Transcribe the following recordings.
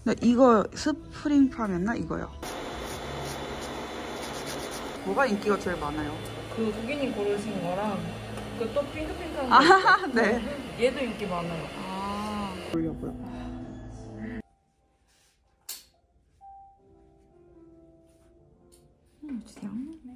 네, 이거 스프링팜이었나? 이거요. 뭐가 인기가 제일 많아요? 그 고객님 고르신 거랑 그 또 핑크핑크한 거. 아, 네. 얘도 인기 많아요. 아, 보려고요. 주세요. 네.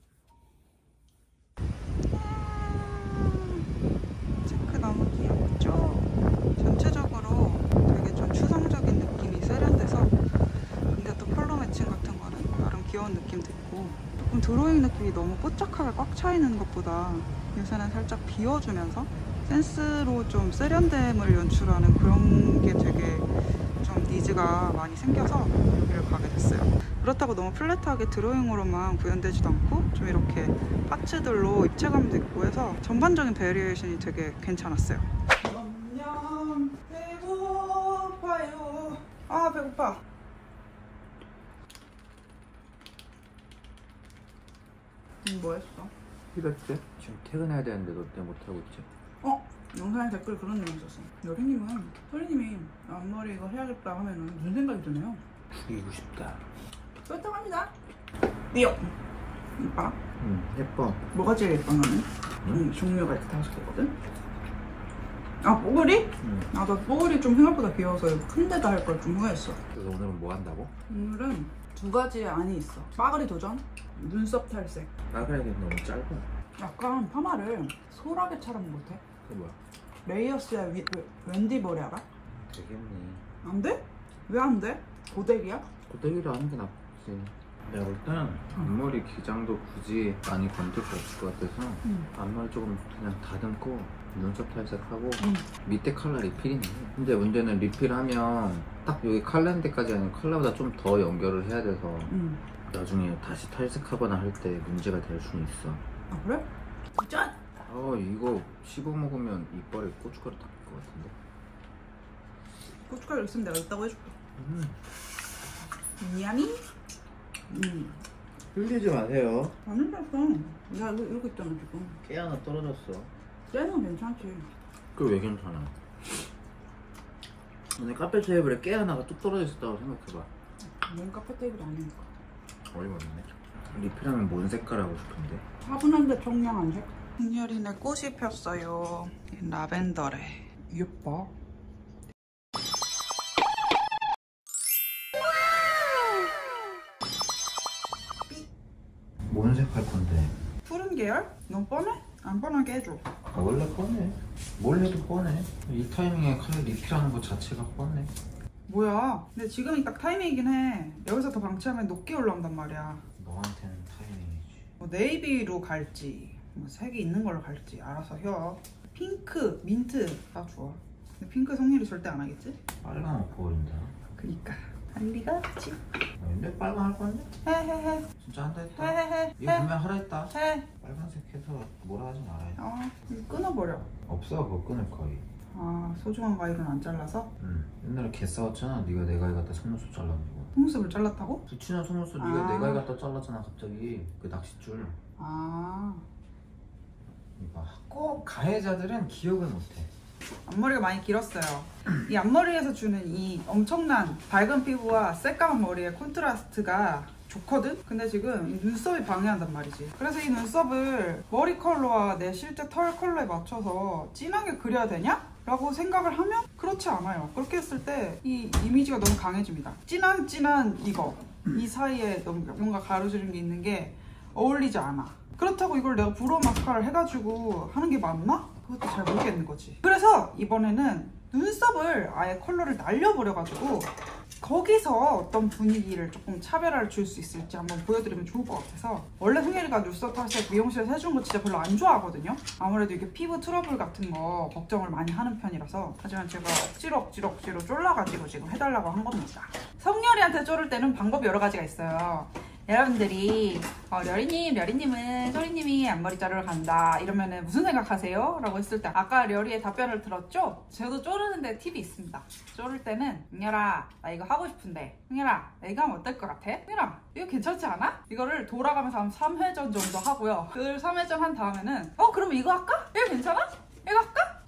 체크 너무 귀엽죠? 전체적으로 되게 좀 추상적인 느낌이 세련돼서, 근데 또 컬러 매칭 같은 거는 나름 귀여운 느낌도 있고, 조금 드로잉 느낌이 너무 뽀짝하게 꽉 차 있는 것보다 요새는 살짝 비워주면서 센스로 좀 세련됨을 연출하는 그런 게 되게 좀 니즈가 많이 생겨서 여기를 가게 됐어요. 그렇다고 너무 플랫하게 드로잉으로만 구현되지도 않고 좀 이렇게 파츠들로 입체감도 있고 해서 전반적인 베리에이션이 되게 괜찮았어요. 안녕. 배고파요. 아, 배고파. 뭐 했어? 이랬지? 지금 퇴근해야 되는데 너 때문에 못하고 있지? 영상에 댓글 그런 내용 있었어. 여리님은 소리님이 앞머리 이거 해야겠다 하면은 무슨 생각이 드네요? 죽이고 싶다. 쏠떡합니다. 띠용. 이뻐? 예뻐. 뭐가 제일 예뻐 너는? 종류가 이렇게 5개거든? 아, 뽀글이? 아, 나 뽀글이 좀 생각보다 귀여워서 큰 데다 할 걸 좀 후회했어. 그래서 오늘은 뭐 한다고? 오늘은 2가지의 안이 있어. 빠글이 도전, 눈썹 탈색. 빠그라기 너무 짧아. 약간 파마를 소라게 차려면 못해? 그게 뭐야? 레이어스야 웬디 머리 알아? 되겠니. 안 돼? 왜 안 돼? 고데기야? 고데기를 하는 게 낫지. 내가 볼 때는 앞머리 기장도 굳이 많이 건들 거 없을 것 같아서 앞머리 조금 그냥 다듬고 눈썹 탈색하고 밑에 컬러 리필이네. 근데 문제는 리필하면 딱 여기 컬러인데까지 아니면 컬러보다 좀 더 연결을 해야 돼서 나중에 다시 탈색하거나 할 때 문제가 될 수는 있어. 아, 그래? 짠! 이거 씹어 먹으면 이빨에 고춧가루 닦일 것 같은데. 고춧가루 있으면 내가 있다고 해줄게. 미야미? 흘리지 마세요. 안 흘렸어. 야, 이러고 있잖아 지금. 깨 하나 떨어졌어. 쟤는 괜찮지. 그게 왜 괜찮아? 오늘 카페 테이블에 깨 하나가 뚝 떨어져 있었다고 생각해봐. 뭔 카페 테이블이 아니니까. 어이가 없네. 리필하면 뭔 색깔 하고 싶은데? 차분한데 청량한 색? 흥렬이네 꽃이 폈어요. 라벤더래. 예뻐. 뭔 색 할 건데? 푸른 계열? 너무 뻔해? 안 뻔하게 해줘. 원래 뻔해. 뭘 해도 뻔해. 이 타이밍에 칼 리필하는 것 자체가 뻔해. 뭐야? 근데 지금이 딱 타이밍이긴 해. 여기서 더 방치하면 높게 올라온단 말이야. 너한테는 타이밍이지. 뭐 네이비로 갈지, 뭐 색이 있는 걸로 갈지 알아서 혀. 핑크, 민트 다 좋아. 근데 핑크 성렬이 절대 안 하겠지? 빨강 없어 보인다. 그니까 할 리가 없지. 근데 빨강 할 건데? 해해해. 진짜 한다 했다. 해해해. 이거 분명 하라 했다. 해. 빨간색 해서 뭐라 하지 말아야 돼. 이거 끊어버려. 없어 그거 끊을 거의. 소중한 가위는 안 잘라서? 옛날에 개 싸웠잖아. 네가 내 가위 갖다 속눈썹 잘라가지고. 속눈썹을 잘랐다고? 붙이는 속눈썹 네가 내 가위 갖다 잘랐잖아 갑자기. 그 낚싯줄. 이봐. 꼭 가해자들은 기억을 못해. 앞머리가 많이 길었어요. 이 앞머리에서 주는 이 엄청난 밝은 피부와 새까만 머리의 콘트라스트가 좋거든? 근데 지금 이 눈썹이 방해한단 말이지. 그래서 이 눈썹을 머리 컬러와 내 실제 털 컬러에 맞춰서 진하게 그려야 되냐? 라고 생각을 하면 그렇지 않아요. 그렇게 했을 때 이 이미지가 너무 강해집니다. 진한 이거 이 사이에 뭔가 가로지른 게 있는 게 어울리지 않아. 그렇다고 이걸 내가 브로우 마스카라를 해가지고 하는 게 맞나? 그것도 잘 모르겠는 거지. 그래서 이번에는 눈썹을 아예 컬러를 날려버려가지고 거기서 어떤 분위기를 조금 차별화를 줄 수 있을지 한번 보여드리면 좋을 것 같아서. 원래 흥예리가 눈썹 탈색 미용실에서 해주는 거 진짜 별로 안 좋아하거든요. 아무래도 이게 피부 트러블 같은 거 걱정을 많이 하는 편이라서. 하지만 제가 억지로 쫄라가지고 지금 해달라고 한 겁니다. 성렬이한테 쫄을 때는 방법이 여러 가지가 있어요. 여러분들이 려리님은 소리님이 앞머리 자르러 간다 이러면은 무슨 생각하세요? 라고 했을 때 아까 려리의 답변을 들었죠? 저도 쪼르는데 팁이 있습니다. 쪼를 때는 흥렬아 나 이거 하고 싶은데 흥렬아 나 이거 하면 어떨 것 같아? 흥렬아 이거 괜찮지 않아? 이거를 돌아가면서 한 3회전 정도 하고요. 그 3회전 한 다음에는 그럼 이거 할까? 이거 괜찮아? 이거 할까?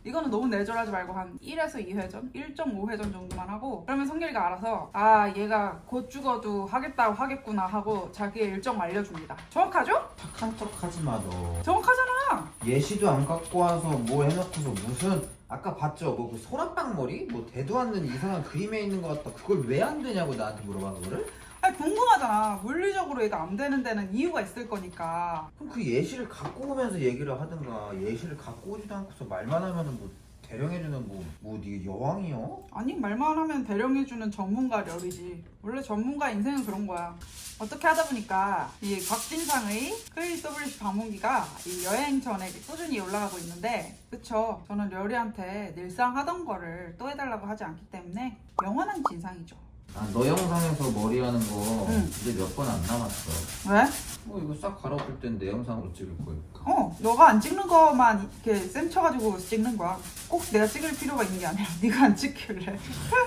이거는 너무 내절하지 말고 한 1에서 2회전? 1.5회전 정도만 하고 그러면 성렬이가 알아서 아 얘가 곧 죽어도 하겠다고 하겠구나 하고 자기의 일정 알려줍니다. 정확하죠? 착한 척 하지 마 너. 정확하잖아. 예시도 안 갖고 와서 뭐 해놓고서 무슨 아까 봤죠? 뭐 그 소라빵 머리? 뭐 대도 않는 이상한 그림에 있는 것 같다. 그걸 왜 안 되냐고 나한테 물어봐 그거를? 아니 궁금하잖아. 물리적으로 얘가 안 되는 데는 이유가 있을 거니까. 그럼 그 예시를 갖고 오면서 얘기를 하든가. 예시를 갖고 오지도 않고서 말만 하면은 뭐 대령해주는 뭐 네가 여왕이요? 아니 말만 하면 대령해주는 전문가 렬이지. 원래 전문가 인생은 그런 거야. 어떻게 하다 보니까 이 곽진상의 KWC 방문기가 이 여행 전에 꾸준히 올라가고 있는데 그쵸? 저는 렬이한테 늘상 하던 거를 또 해달라고 하지 않기 때문에 영원한 진상이죠. 아, 너 영상에서 머리 하는 거 응. 이제 몇 번 안 남았어. 왜? 뭐 이거 싹 갈아엎을 땐 내 영상으로 찍을 거야. 너가 안 찍는 거만 이렇게 쌤 쳐가지고 찍는 거야. 꼭 내가 찍을 필요가 있는 게 아니라 네가 안 찍길래.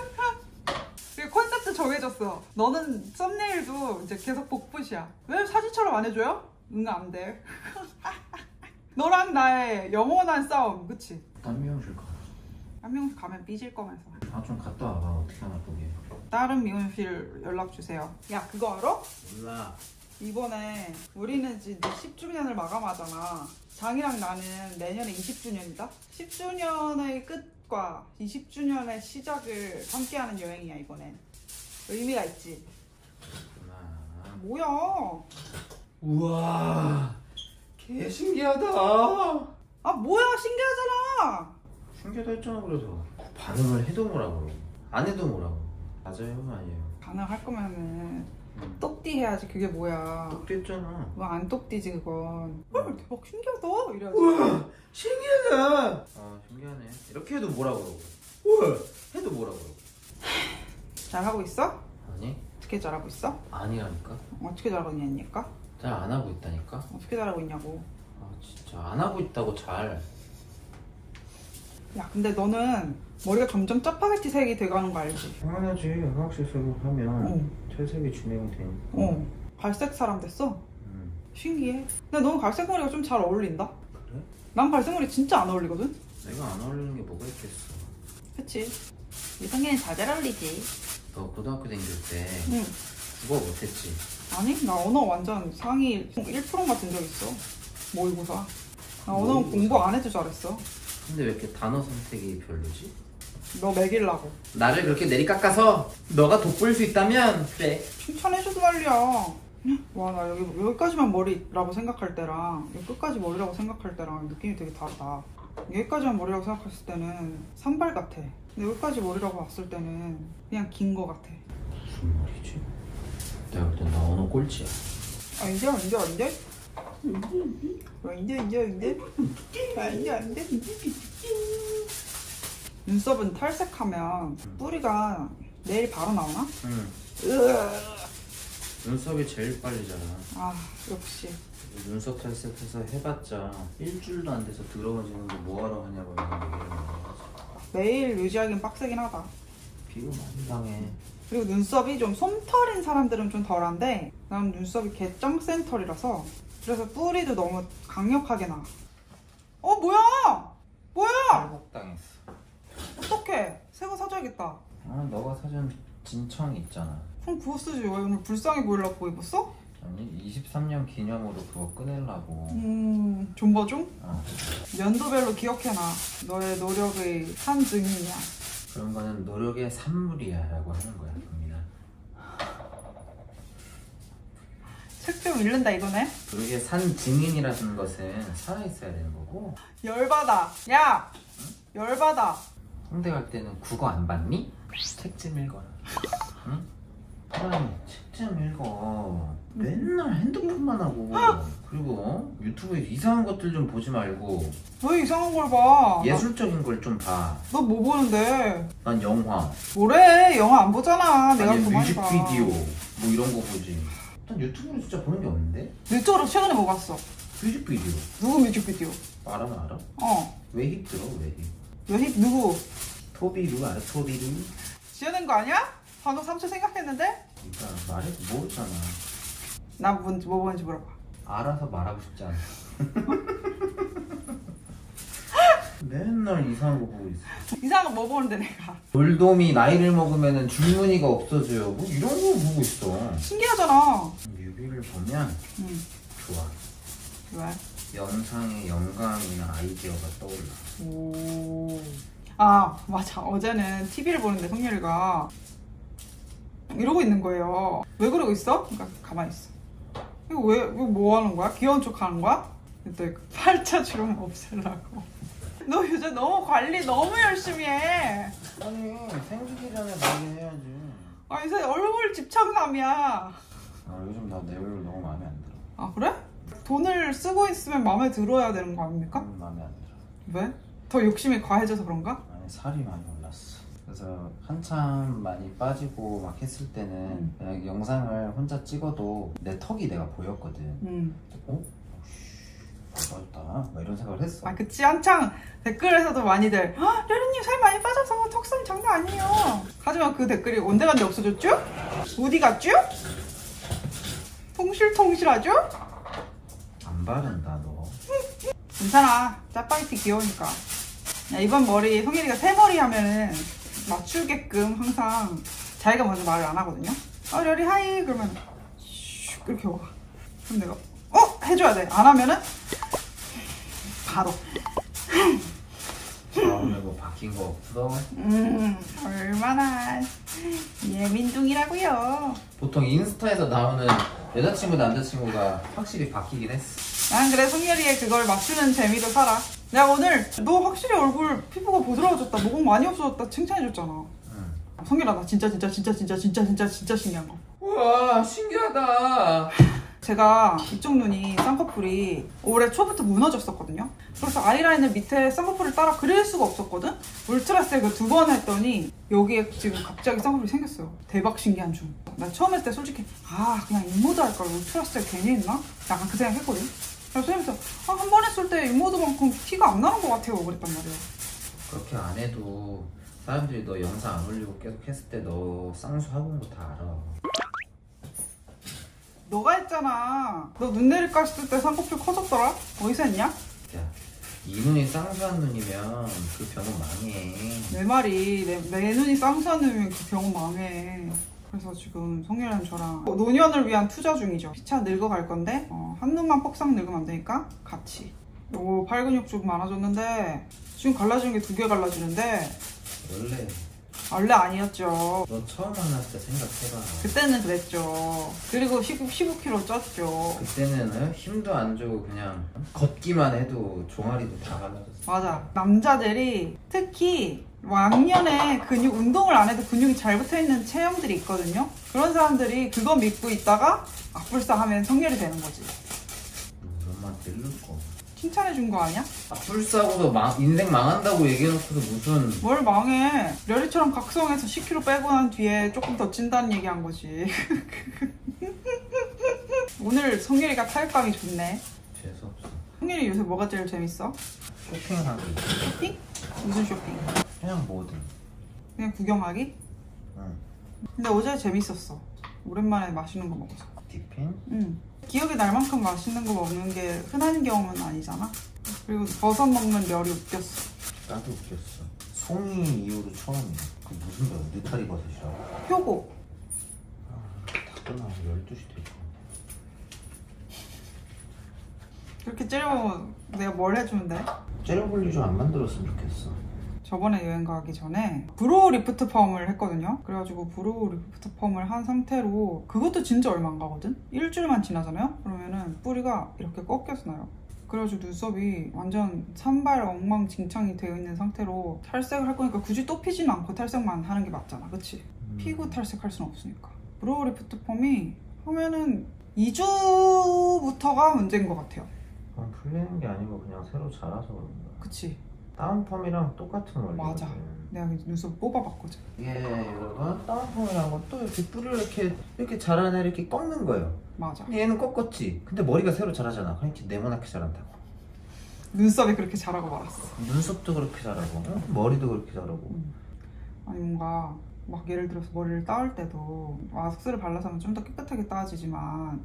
그리고 컨셉도 정해졌어. 너는 썸네일도 이제 계속 복붙이야. 왜 사진처럼 안 해줘요? 응, 안 돼. 너랑 나의 영원한 싸움, 그치? 딴 미용실 가. 한 명씩 가면 삐질 거면서. 아 좀 갔다 와봐. 어떻게 하나 보게. 다른 미용실 연락 주세요. 야, 그거 알아? 몰라. 이번에 우리는 이제 10주년을 마감하잖아. 장이랑 나는 내년에 20주년이다. 10주년의 끝과 20주년의 시작을 함께하는 여행이야 이번엔. 의미가 있지. 그렇구나. 뭐야? 우와. 개 신기하다. 아 뭐야, 신기하잖아. 신기하다 했잖아 그래서. 반응을 해도 뭐라 그러고 안 해도 뭐라고. 맞아요 아니에요? 반응할 거면은 똑띠 해야지. 그게 뭐야? 똑됐잖아. 왜 안 똑띠지 그건. 헐 대박 신기하다 이래야지. 우와 신기하다. 아 신기하네. 이렇게 해도 뭐라 그러고. 우와 해도 뭐라 그러고. 잘하고 있어? 아니 어떻게 잘하고 있어? 아니라니까. 어떻게 잘하고 있냐니까? 잘 안 하고 있다니까. 어떻게 잘하고 있냐고. 아 진짜 안 하고 있다고 잘. 야 근데 너는 머리가 점점 짜파게티 색이 돼가는 거 알지? 당연하지. 화학실색으로 하면 채색이 진행이 되니까. 갈색 사람 됐어? 신기해. 근데 너는 갈색 머리가 좀 잘 어울린다? 그래? 난 갈색 머리 진짜 안 어울리거든? 내가 안 어울리는 게 뭐가 있겠어. 그치? 이성계는 다 잘 어울리지. 너 고등학교 다닐 때 응. 국어 못했지? 아니 나 언어 완전 상위 1%만 든 적 있어. 모의고사. 나 언어 공부 안 해도 잘했어. 근데 왜 이렇게 단어 선택이 별로지? 너 먹이려고. 나를 그렇게 내리깎아서 너가 돋보일 수 있다면 그래. 칭찬해줘도 난리야. 와 나 여기까지만 머리라고 생각할 때랑 여기 끝까지 머리라고 생각할 때랑 느낌이 되게 다르다. 여기까지만 머리라고 생각했을 때는 산발 같아. 근데 여기까지 머리라고 봤을 때는 그냥 긴 거 같아. 무슨 말이지? 내가 볼 땐 나 언어 꼴찌야. 아 이제 안 돼? 안 돼? 눈썹은 탈색하면 뿌리가 내일 바로 나오나? 응. 눈썹이 제일 빨리잖아. 아 역시. 눈썹 탈색해서 해봤자 일주일도 안 돼서 더러워지는 거 뭐하러 하냐고 얘기를 많이 하지. 매일 유지하기는 빡세긴 하다. 비교 많이 당해. 그리고 눈썹이 좀 솜털인 사람들은 좀 덜한데 난 눈썹이 개짱 센 털이라서 그래서 뿌리도 너무 강력하게 나. 뭐야? 회복당했어. 어떡해. 새거 사줘야겠다. 아 너가 사준 진청이 있잖아. 그럼 그거 쓰지. 왜 오늘 불쌍해 보이려고 그거 입었어? 아니 23년 기념으로 그거 꺼내려고. 존버중? 어. 연도별로 기억해놔. 너의 노력의 한 증인이야. 그런 거는 노력의 산물이야 라고 하는 거야 국민아. 책 좀 읽는다 이거네. 노력의 산 증인이라는 것은 살아있어야 되는 거고. 열받아. 야! 열받아. 홍대 갈 때는 국어 안 봤니? 책 좀 읽어라. 응? 사람이 책 좀 읽어. 맨날 핸드폰만 하고. 그리고 유튜브에 이상한 것들 좀 보지 말고 왜 이상한 걸 봐? 예술적인 걸 좀 봐. 너 뭐 보는데? 난 영화, 뭐래? 영화 안 보잖아. 내가 아니 그만 봐. 뮤직비디오 뭐 이런 거 보지. 난 유튜브로 진짜 보는 게 없는데? 유튜브로 최근에 뭐 봤어? 뮤직비디오. 누구 뮤직비디오? 알아? 왜 힙 들어? 왜 힙? 왜 누구? 토비루 알아? 토비루? 지어낸 거 아니야? 방금 3초 생각했는데? 그러니까 말해도 모르잖아. 나 뭐 보는지 물어봐. 알아서 말하고 싶지 않아. 맨날 이상한 거 보고 있어. 이상한 거 뭐 보는데 내가. 돌돔이 나이를 먹으면 줄무늬가 없어져요. 뭐 이런 거 보고 있어. 신기하잖아. 뮤비를 보면 좋아. 왜? 영상에 영감이나 아이디어가 떠올라. 오. 아 맞아. 어제는 TV를 보는데 성렬이가 이러고 있는 거예요. 왜 그러고 있어? 그러니까 가만히 있어. 이거 왜 뭐 하는 거야? 귀여운 척 하는 거야? 또 팔자 주름 없애려고. 너 요새 너무 관리 너무 열심히 해. 아니 생기기 전에 관리해야지. 아 요새 얼굴 집착남이야. 아 요즘 나 내 얼굴 너무 마음에 안 들어. 아 그래? 돈을 쓰고 있으면 마음에 들어야 되는 거 아닙니까? 마음에 안 들어. 왜? 더 욕심이 과해져서 그런가? 아니 살이 많이 올랐어. 그래서 한참 많이 빠지고 막 했을 때는 그냥 영상을 혼자 찍어도 내 턱이 내가 보였거든. 어? 빠졌다 막 이런 생각을 했어. 아 그치. 한창 댓글에서도 많이들 려리님 살 많이 빠져서 턱선이 장난 아니에요. 하지만 그 댓글이 온데간데 없어졌죠? 어디 갔죠? 통실통실하죠? 안 바른다 너. 괜찮아. 짜파게티 귀여우니까. 야, 이번 머리 성일이가 새머리 하면은 맞추게끔 항상 자기가 먼저 말을 안 하거든요. 려리 하이 그러면 슉 이렇게 와. 그럼 내가 해줘야 돼. 안 하면은 바로 다음에 뭐 바뀐 거 없어? 얼마나 예민둥이라고요. 보통 인스타에서 나오는 여자친구 남자친구가 확실히 바뀌긴 했어. 난 그래 성렬이의 그걸 맞추는 재미로 살아. 내가 오늘 너 확실히 얼굴 피부가 부드러워졌다, 모공 많이 없어졌다 칭찬해줬잖아. 성렬아 나 진짜 신기한 거. 우와 신기하다. 제가 이쪽 눈이 쌍꺼풀이 올해 초부터 무너졌었거든요. 그래서 아이라인을 밑에 쌍꺼풀을 따라 그릴 수가 없었거든. 울트라색을 2번 했더니 여기에 지금 갑자기 쌍꺼풀이 생겼어요. 대박 신기한 중. 나 처음 했을 때 솔직히 그냥 인모드 할걸 울트라색 괜히 했나? 약간 그 생각했거든. 그래서 선생님께서 한 번 했을 때 인모드만큼 티가 안 나는 것 같아요 그랬단 말이에요. 그렇게 안 해도 사람들이 너 영상 안 올리고 계속 했을 때 너 쌍수 하고 있는 거 다 알아. 너가 했잖아. 너 눈 내릴 깠을 때 쌍꺼풀 커졌더라? 어디서 했냐? 야, 이 눈이 쌍수한 눈이면 그 병원 망해. 내 말이 내 눈이 쌍수한 눈이면 그 병원 망해. 그래서 지금 성렬이랑 저랑 노년을 위한 투자 중이죠. 피차 늙어갈 건데 한 눈만 뻑싹 늙으면 안 되니까 같이. 팔 근육 좀 많아졌는데 지금 갈라지는 게 2개 갈라지는데 원래 아니었죠. 너 처음 만났을 때 생각해봐. 그때는 그랬죠. 그리고 15kg 쪘죠. 그때는 힘도 안 주고 그냥 걷기만 해도 종아리도 다 갈라졌어. 맞아. 남자들이 특히 왕년에 근육 운동을 안 해도 근육이 잘 붙어있는 체형들이 있거든요. 그런 사람들이 그거 믿고 있다가 악불싸하면 성렬이 되는 거지. 우리 엄마한테 일를 거. 칭찬해준 거 아니야? 악불싸고도 인생 망한다고 얘기해놓고서 무슨. 뭘 망해. 려리처럼 각성해서 10kg 빼고 난 뒤에 조금 더 찐다는 얘기 한 거지. 오늘 성렬이가 타격감이 좋네. 재수없어. 성렬이 요새 뭐가 제일 재밌어? 쇼핑하기. 쇼핑? 무슨 쇼핑? 그냥 뭐든. 그냥 구경하기? 응. 근데 어제 재밌었어. 오랜만에 맛있는 거 먹어서. 디핀? 응. 기억에 날 만큼 맛있는 거 먹는 게 흔한 경우는 아니잖아. 그리고 버섯 먹는 멸이 웃겼어. 나도 웃겼어. 송이 이후로 처음이야. 그 무슨 별? 느타리 버섯이라고? 표고. 다 끝나고 12시 되지. 그렇게 째려보면 내가 뭘 해주면 돼? 째려볼 일 좀 안 만들었으면 좋겠어. 저번에 여행 가기 전에 브로우 리프트 펌을 했거든요. 그래가지고 브로우 리프트 펌을 한 상태로 그것도 진짜 얼마 안 가거든? 일주일만 지나잖아요? 그러면은 뿌리가 이렇게 꺾여서 나요. 그래가지고 눈썹이 완전 산발 엉망진창이 되어 있는 상태로 탈색을 할 거니까 굳이 또 피지는 않고 탈색만 하는 게 맞잖아. 그치? 피고 탈색할 수는 없으니까. 브로우 리프트 펌이 하면은 2주부터가 문제인 것 같아요. 그럼 풀리는 게 아니고 그냥 새로 자라서 그런 거야. 그치? 다운펌이랑 똑같은 원리거든. 맞아. 내가 눈썹 뽑아봤거든. 이게 여러분 다운펌이라는 건 또 이렇게 뿌리를 이렇게 자라내 이렇게 꺾는 거예요. 맞아. 얘는 꺾었지. 근데 머리가 새로 자라잖아. 그러니까 네모나게 자란다고. 눈썹이 그렇게 자라고 말았어. 눈썹도 그렇게 자라고 머리도 그렇게 자라고. 아니 뭔가 막 예를 들어서 머리를 따올 때도 와석스를 발라서 하면 좀 더 깨끗하게 따지지만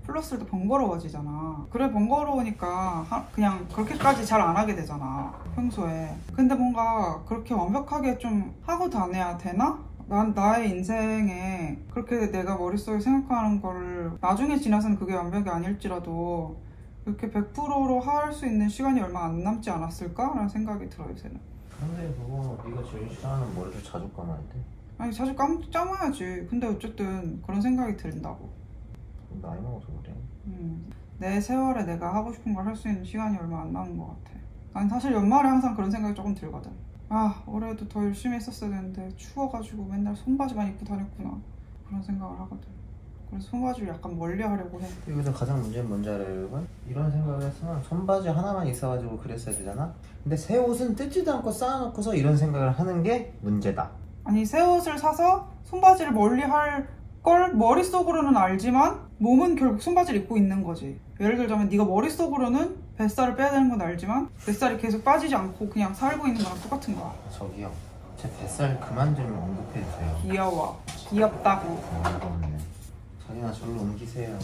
풀렀을 때 번거로워지잖아. 그래 번거로우니까 그냥 그렇게까지 잘 안 하게 되잖아 평소에. 근데 뭔가 그렇게 완벽하게 좀 하고 다녀야 되나? 난 나의 인생에 그렇게 내가 머릿속에 생각하는 거를 나중에 지나서는 그게 완벽이 아닐지라도 이렇게 100%로 할 수 있는 시간이 얼마 안 남지 않았을까? 라는 생각이 들어요 요새는. 근데 그거 네가 제일 싫어하는 머리를 자주 감아야 돼. 아니 자주 감아야지. 근데 어쨌든 그런 생각이 든다고. 나이 먹어서 그래. 내 세월에 내가 하고 싶은 걸 할 수 있는 시간이 얼마 안 남은 것 같아. 난 사실 연말에 항상 그런 생각이 조금 들거든. 아 올해도 더 열심히 했었어야 되는데 추워가지고 맨날 손바지만 입고 다녔구나 그런 생각을 하거든. 그래서 손바지를 약간 멀리 하려고 해. 여기서 가장 문제는 뭔지 알아요 여러분? 이런 생각을 했으면 손바지 하나만 있어가지고 그랬어야 되잖아? 근데 새 옷은 뜯지도 않고 쌓아놓고서 이런 생각을 하는 게 문제다. 아니 새 옷을 사서 손바지를 멀리 할 걸 머릿속으로는 알지만 몸은 결국 손바지를 입고 있는 거지. 예를 들자면 네가 머릿속으로는 뱃살을 빼야 되는 건 알지만 뱃살이 계속 빠지지 않고 그냥 살고 있는 거랑 똑같은 거야. 저기요 제 뱃살 그만 좀 언급해주세요. 귀여워. 귀엽다고. 어이없네. 자기나 저로 옮기세요.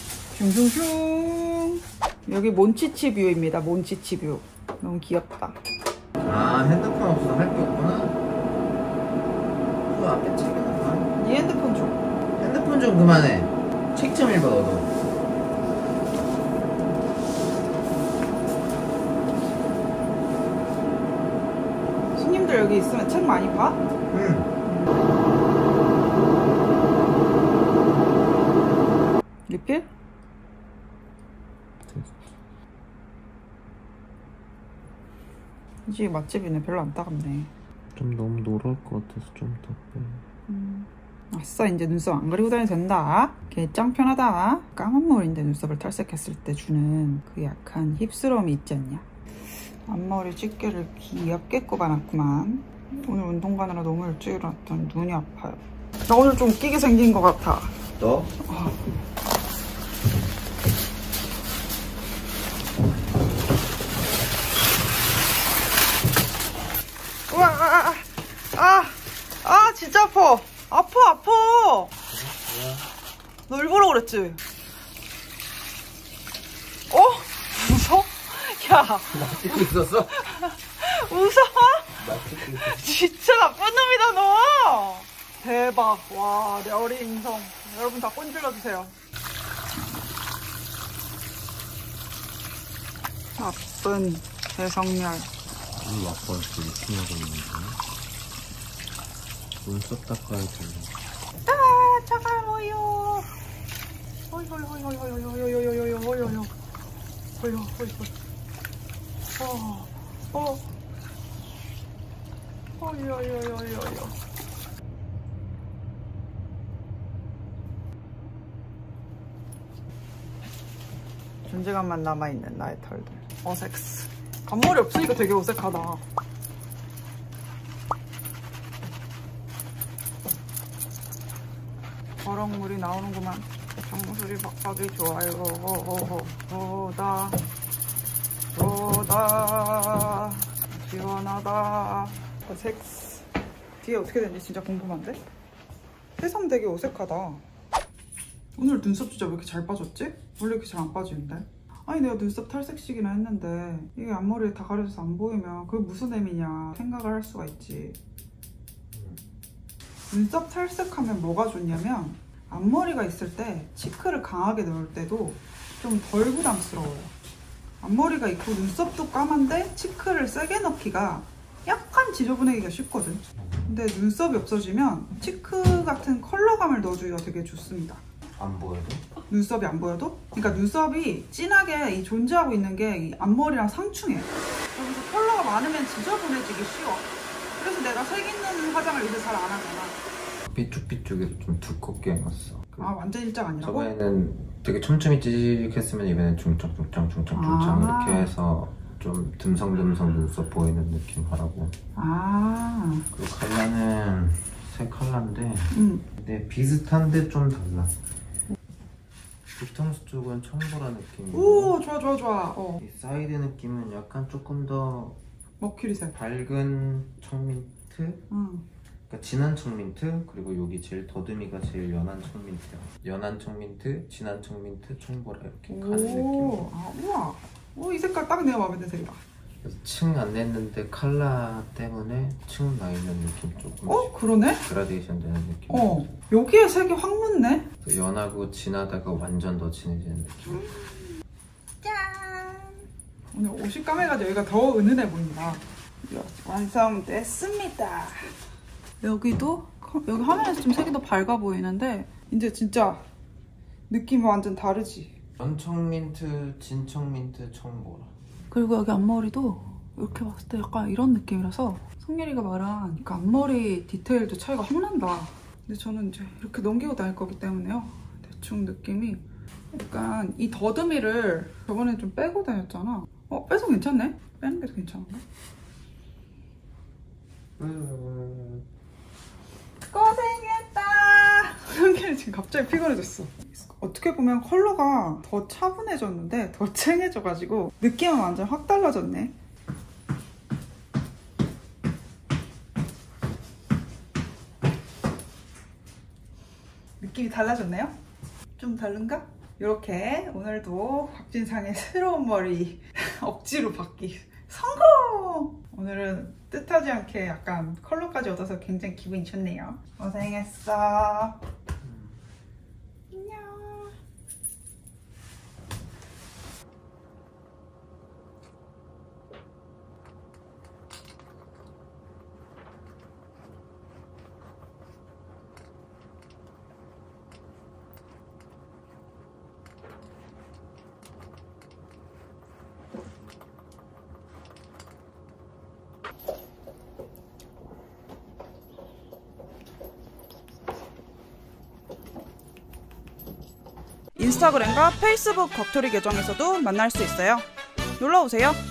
슝슝슝. 여기 몬치치 뷰입니다. 몬치치 뷰. 너무 귀엽다. 아 핸드폰 없어서 할 게 없구나. 그 앞에 책이나 봐. 네 핸드폰 줘. 핸드폰 좀 그만해. 책 좀 읽어 너도. 손님들 여기 있으면 책 많이 봐? 응. 리필? 이 집이 맛집이네. 별로 안 따갑네. 좀 너무 노랄 것 같아서 좀 더 빼. 아싸 이제 눈썹 안 그리고 다녀도 된다. 개짱 편하다. 까만 머리인데 눈썹을 탈색했을 때 주는 그 약간 힙스러움이 있지 않냐. 앞머리 집게를 귀엽게 꼽아놨구만. 오늘 운동 가느라 너무 일찍 일어났더니 눈이 아파요. 나 오늘 좀 웃기게 생긴 것 같아. 너? 우와 진짜 아파. 아파. 너 일부러 그랬지? 웃어? 야 나 찍고 있었어? 웃어? 나 찍고 있었어. 진짜 나쁜 놈이다 너. 대박. 와 내 어린 인성. 여러분 다 꼰질러주세요. 나쁜 대성렬. 우리 아빠 이렇게 열심히 하고 있는데 눈썹 닦아야 돼. 차가워요. 존재감만 남아있는 나의 털들. 어색스. 앞머리 없으니까 되게 어색하다. 버럭물이 나오는구만. 정수리 박박이 좋아요. 좋다 시원하다. 어색스. 뒤에 어떻게 되는지 진짜 궁금한데? 해삼 되게 어색하다. 오늘 눈썹 진짜 왜 이렇게 잘 빠졌지? 원래 이렇게 잘 안 빠지는데? 아니 내가 눈썹 탈색식이나 했는데 이게 앞머리에 다 가려져서 안 보이면 그게 무슨 의미냐 생각을 할 수가 있지. 눈썹 탈색하면 뭐가 좋냐면 앞머리가 있을 때 치크를 강하게 넣을 때도 좀 덜 부담스러워요. 앞머리가 있고 눈썹도 까만데 치크를 세게 넣기가 약간 지저분해지기가 쉽거든. 근데 눈썹이 없어지면 치크 같은 컬러감을 넣어주기가 되게 좋습니다. 안 보여도? 눈썹이 안 보여도? 그러니까 눈썹이 진하게 존재하고 있는 게 이 앞머리랑 상충해. 그래서 컬러가 많으면 지저분해지기 쉬워. 그래서 내가 색 있는 화장을 이제 잘 안 하잖아. 삐쭉삐쭉해서 좀 두껍게 해놨어. 아 완전 일자가 아니라고? 저번에는 되게 촘촘히 찌직했으면 이번엔 중창 이렇게 해서 좀 듬성듬성 눈썹 보이는 느낌 하라고. 그리고 컬러는 새 컬러인데 근데 비슷한데 좀 달라. 뒤통수 쪽은 청보라 느낌이고 오 좋아. 이 사이드 느낌은 약간 조금 더 머큐리색. 밝은 청민트? 그러니까 진한 청민트, 그리고 여기 제일 더듬이가 제일 연한 청민트야. 연한 청민트, 진한 청민트, 청보라 이렇게 가는 느낌. 아, 우와. 오, 이 색깔 딱 내가 마음에 드는 색이다. 그래서 층 안 냈는데 컬러 때문에 층 나 있는 느낌 조금. 그러네? 그라데이션 되는 느낌. 여기에 색이 확 묻네. 연하고 진하다가 완전 더 진해지는 느낌. 짠! 오늘 옷이 까매가지고 여기가 더 은은해 보인다. 완성됐습니다. 여기도 여기 화면에서 좀 색이 더 밝아 보이는데 이제 진짜 느낌이 완전 다르지. 연청민트, 진청민트, 청보라. 그리고 여기 앞머리도 이렇게 봤을 때 약간 이런 느낌이라서 성예리가 말한 그 앞머리 디테일도 차이가 확 난다. 근데 저는 이제 이렇게 넘기고 다닐 거기 때문에요. 대충 느낌이 약간 이 더듬이를 저번에 좀 빼고 다녔잖아. 빼서 괜찮네? 빼는 게 더 괜찮은가? 고생했다! 성예리 지금 갑자기 피곤해졌어. 어떻게 보면 컬러가 더 차분해졌는데 더 쨍해져가지고 느낌은 완전 확 달라졌네. 느낌이 달라졌네요? 좀 다른가? 이렇게 오늘도 박진상의 새로운 머리 억지로 받기 성공! 오늘은 뜻하지 않게 약간 컬러까지 얻어서 굉장히 기분이 좋네요. 고생했어. 인스타그램과 페이스북 겉토리 계정에서도 만날 수 있어요. 놀러오세요.